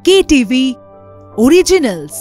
KTV Originals।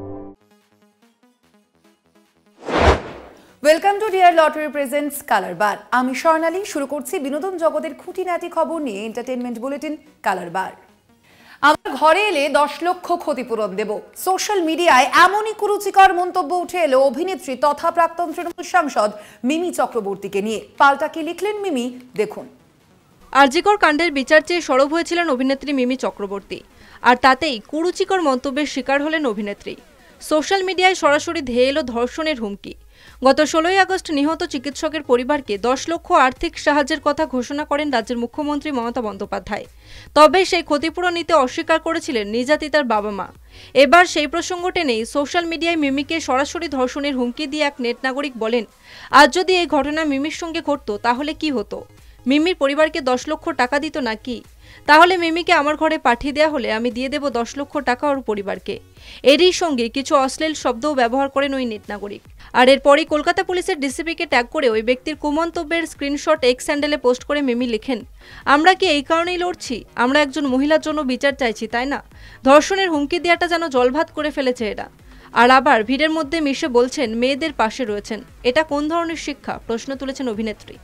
Welcome to dear lottery presents colour bar. আমি স্বর্ণালী শুরু করছি বিনোদন জগতের খুঁটিনাটি খবর নিয়ে এন্টারটেইনমেন্ট বুলেটিন কালার বার। আমার ঘরে এলে 10 লক্ষ ক্ষতিপূরণ দেব, সোশ্যাল মিডিয়ায় এমনই কুরুচিকর মন্তব্য উঠে এলো অভিনেত্রী তথা প্রাক্তন তৃণমূল সাংসদ মিমি চক্রবর্তীকে নিয়ে। পাল্টা কি লিখলেন মিমি, দেখুন। আরজিকর কাণ্ডের বিচার চেয়ে সরব হয়েছিলেন অভিনেত্রী মিমি চক্রবর্তী, আর তাতেই কুরুচিকর মন্তব্যের শিকার হলেন অভিনেত্রী। সোশ্যাল মিডিয়ায় সরাসরি ধেয়ে এলো ধর্ষণের হুমকি। গত 16ই আগস্ট নিহত চিকিৎসকের পরিবারকে 10 লক্ষ আর্থিক সাহায্যের কথা ঘোষণা করেন রাজ্যের মুখ্যমন্ত্রী মমতা বন্দ্যোপাধ্যায়। তবে সেই ক্ষতিপূরণ নিতে অস্বীকার করেছিলেন নির্যাতিতার বাবা মা। এবার সেই প্রসঙ্গ টেনেই সোশ্যাল মিডিয়ায় মিমিকে সরাসরি ধর্ষণের হুমকি দিয়ে এক নেট নাগরিক বলেন, আজ যদি এই ঘটনা মিমির সঙ্গে ঘটতো তাহলে কি হতো? মিমির পরিবারকে 10 লক্ষ টাকা দিত নাকি? তাহলে মিমিকে আমার ঘরে পাঠিয়ে দেওয়া হলে আমি দিয়ে দেব 10 লক্ষ টাকা ওর পরিবারকে। এরই সঙ্গে কিছু অশ্লীল শব্দও ব্যবহার করেন ওই নেট নাগরিক। আর এরপরই কলকাতা পুলিশের ডিসিপিকে ট্যাগ করে ওই ব্যক্তির কুমন্তব্যের স্ক্রিনশট এক্স হ্যান্ডেলে পোস্ট করে মিমি লিখেন, আমরা কি এই কারণেই লড়ছি? আমরা একজন মহিলার জন্য বিচার চাইছি, তাই না? ধর্ষণের হুমকি দেওয়াটা যেন জলভাত করে ফেলেছে এরা। আর আবার ভিড়ের মধ্যে মিশে বলছেন মেয়েদের পাশে রয়েছেন। এটা কোন ধরনের শিক্ষা? প্রশ্ন তুলেছেন অভিনেত্রী।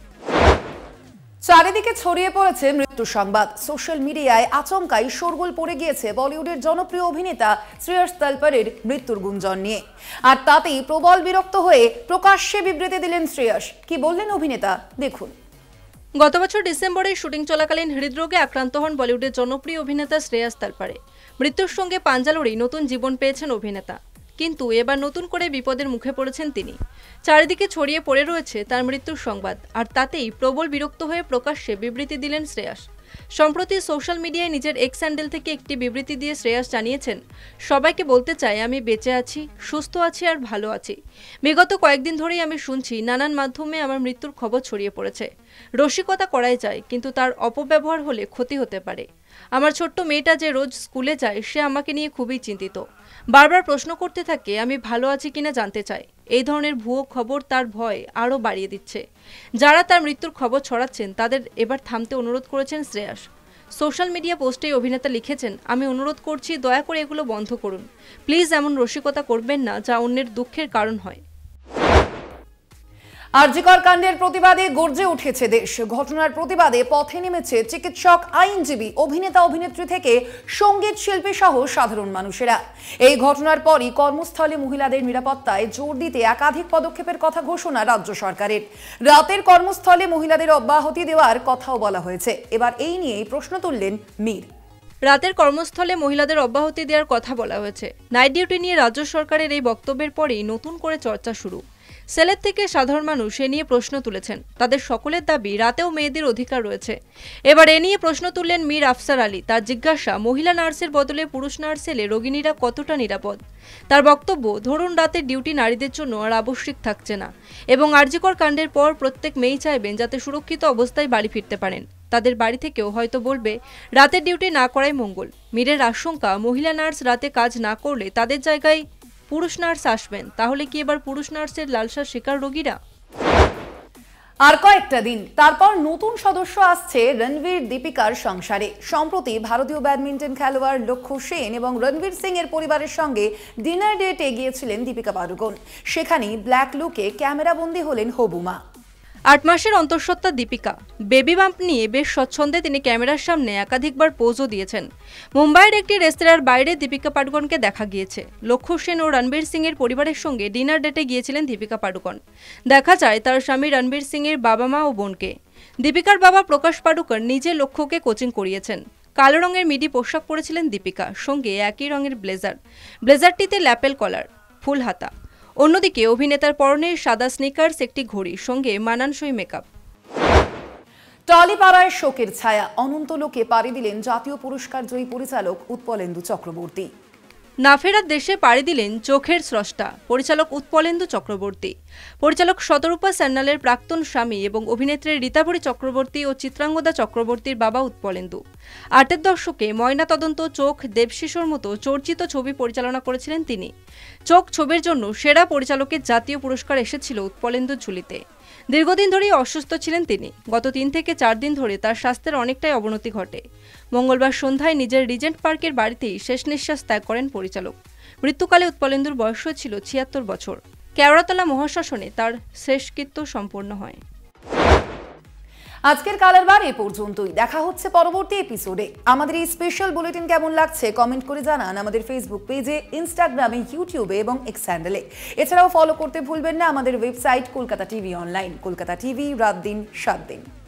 চারিদিকে ছড়িয়ে পড়েছে মৃত্যু সংবাদ। সোশ্যাল মিডিয়ায় আচমকাই শোরগোল পড়ে গিয়েছে বলিউডের জনপ্রিয় অভিনেতা শ্রেয়স তালপরের মৃত্যুর গুঞ্জন নিয়ে। আর তাতেই প্রবল বিরক্ত হয়ে প্রকাশ্যে বিবৃতি দিলেন শ্রেয়স। কি বললেন অভিনেতা, দেখুন। গত বছর ডিসেম্বরে শুটিং চলাকালীন হৃদরোগে আক্রান্ত হন বলিউডের জনপ্রিয় অভিনেতা শ্রেয়স তালপরে। মৃত্যুর সঙ্গে পাঞ্জা লড়েই নতুন জীবন পেয়েছেন অভিনেতা, কিন্তু এবার নতুন করে বিপদের মুখে পড়েছেন তিনি। চারিদিকে ছড়িয়ে পড়ে রয়েছে তার মৃত্যুর সংবাদ, আর তাতেই প্রবল বিরক্ত হয়ে প্রকাশ্যে বিবৃতি দিলেন শ্রেয়স। সম্প্রতি সোশ্যাল মিডিয়ায় নিজের এক্স হ্যান্ডেল থেকে একটি বিবৃতি দিয়ে শ্রেয়স জানিয়েছেন, সবাইকে বলতে চাই আমি বেঁচে আছি, সুস্থ আছি আর ভালো আছি। বিগত কয়েকদিন ধরেই আমি শুনছি নানান মাধ্যমে আমার মৃত্যুর খবর ছড়িয়ে পড়েছে। রসিকতা করাই যায়, কিন্তু তার অপব্যবহার হলে ক্ষতি হতে পারে। আমার ছোট্ট মেয়েটা যে রোজ স্কুলে যায় সে আমাকে নিয়ে খুবই চিন্তিত, বারবার প্রশ্ন করতে থাকে আমি ভালো আছি কিনা জানতে চাই। এই ধরনের ভুয়ো খবর তার ভয় আরও বাড়িয়ে দিচ্ছে। যারা তার মৃত্যুর খবর ছড়াচ্ছেন তাদের এবার থামতে অনুরোধ করেছেন শ্রেয়স। সোশ্যাল মিডিয়া পোস্টে অভিনেতা লিখেছেন, আমি অনুরোধ করছি দয়া করে এগুলো বন্ধ করুন। প্লিজ এমন রসিকতা করবেন না যা অন্যের দুঃখের কারণ হয়। আরজিকর কাণ্ডের প্রতিবাদে গর্জে উঠেছে দেশ। ঘটনার প্রতিবাদে পথে নেমেছে চিকিৎসক, আইনজীবী, অভিনেতা, অভিনেত্রী থেকে সঙ্গীত শিল্পী সহ সাধারণ মানুষেরা। এই ঘটনার পরই কর্মস্থলে মহিলাদের নিরাপত্তায় জোর দিতে একাধিক পদক্ষেপের কথা ঘোষণা রাজ্য সরকারের। রাতের কর্মস্থলে মহিলাদের অব্যাহতি দেওয়ার কথাও বলা হয়েছে। এবার এই নিয়েই প্রশ্ন তুললেন মীর। রাতের কর্মস্থলে মহিলাদের অব্যাহতি দেওয়ার কথা বলা হয়েছে। নাইট ডিউটি নিয়ে রাজ্য সরকারের এই বক্তব্যের পরেই নতুন করে চর্চা শুরু। সেলের থেকে সাধারণ মানুষ এ নিয়ে প্রশ্ন তুলেছেন। তাদের সকলের দাবি রাতেও মেয়েদের অধিকার রয়েছে। এবার এ নিয়ে প্রশ্ন তুললেন মীর আফসার আলী। তার জিজ্ঞাসা, মহিলা নার্সের বদলে পুরুষ নার্স এলে রোগিণীরা কতটা নিরাপদ? তার বক্তব্য, ধরুন রাতের ডিউটি নারীদের জন্য আর আবশ্যিক থাকছে না, এবং আরজিকর কাণ্ডের পর প্রত্যেক মেয়েই চাইবেন যাতে সুরক্ষিত অবস্থায় বাড়ি ফিরতে পারেন। তাদের বাড়ি থেকেও হয়তো বলবে রাতের ডিউটি না করাই মঙ্গল। মীরের আশঙ্কা, মহিলা নার্স রাতে কাজ না করলে তাদের জায়গায় পুরুষ নার্স আসবেন। তাহলে কি এবার পুরুষ নার্সের লালসার শিকার রোগীরা? আর কয়েকটা দিন তারপর নতুন সদস্য আসছে রণবীর দীপিকার সংসারে। সম্প্রতি ভারতীয় ব্যাডমিন্টন খেলোয়াড় লক্ষ্য সেন এবং রণবীর সিং এর পরিবারের সঙ্গে ডিনার ডেটে গিয়েছিলেন দীপিকা পাডুকোন। সেখানেই ব্ল্যাক লুকে ক্যামেরাবন্দী হলেন হবুমা। 8 মাসের অন্তঃসত্ত্বা দীপিকা বেবি বাম্প নিয়ে বেশ স্বচ্ছন্দে তিনি ক্যামেরার সামনে একাধিকবার পোজও দিয়েছেন। মুম্বাইয়ের একটি রেস্তোরাঁর বাইরে দীপিকা পাডুকোনকে দেখা গিয়েছে। লক্ষ্য সেন ও রণবীর সিং এর পরিবারের সঙ্গে ডিনার ডেটে গিয়েছিলেন দীপিকা পাডুকোন। দেখা যায় তার স্বামী রণবীর সিং এর বাবা মা ও বোনকে। দীপিকার বাবা প্রকাশ পাডুকোন নিজে লক্ষ্যকে কোচিং করিয়েছেন। কালো রঙের মিডি পোশাক পরেছিলেন দীপিকা, সঙ্গে একই রঙের ব্লেজারটিতে ল্যাপেল কলার, ফুল হাতা। অন্যদিকে অভিনেতার পরনে সাদা স্নিকার্স, একটি ঘড়ি, সঙ্গে মানানসই মেকআপ। টলিপাড়ায় শোকের ছায়া। অনন্ত লোকে পাড়ি দিলেন জাতীয় পুরস্কার জয়ী পরিচালক উৎপলেন্দু চক্রবর্তী। না ফেরার দেশে পাড়ি দিলেন চোখের স্রষ্টা পরিচালক উৎপলেন্দু চক্রবর্তী। পরিচালক শতরূপা সান্যালের প্রাক্তন স্বামী এবং অভিনেত্রী রীতাভরী চক্রবর্তী ও চিত্রাঙ্গদা চক্রবর্তীর বাবা উৎপলেন্দু। 8 দশকে ময়নাতদন্ত, চোখ, দেবশিশুর মতো চর্চিত ছবি পরিচালনা করেছিলেন তিনি। চোখ ছবির জন্য সেরা পরিচালকের জাতীয় পুরস্কার এসেছিল উৎপলেন্দুর ঝুলিতে। দীর্ঘদিন ধরেই অসুস্থ ছিলেন তিনি। গত 3 থেকে 4 দিন ধরে তার স্বাস্থ্যের অনেকটাই অবনতি ঘটে। মঙ্গলবার সন্ধ্যায় নিজের রিজেন্ট পার্কের বাড়িতেই শেষ নিঃশ্বাস ত্যাগ করেন পরিচালক। মৃত্যুকালে উৎপলেন্দুর বয়স ছিল 76 বছর। কেওড়াতলা মহাশ্মশানে তার শেষকৃত্য সম্পন্ন হয়। আজকের কালার বার এ পর্যন্তই। দেখা হচ্ছে পরবর্তী এপিসোডে। আমাদের এই স্পেশাল বুলেটিন কেমন লাগছে কমেন্ট করে জানান আমাদের ফেসবুক পেজে, ইনস্টাগ্রামে, ইউটিউবে এবং এক্স হ্যান্ডেলে। এছাড়াও ফলো করতে ভুলবেন না আমাদের website Kolkata TV online. Kolkata TV, রাত দিন 7 দিন।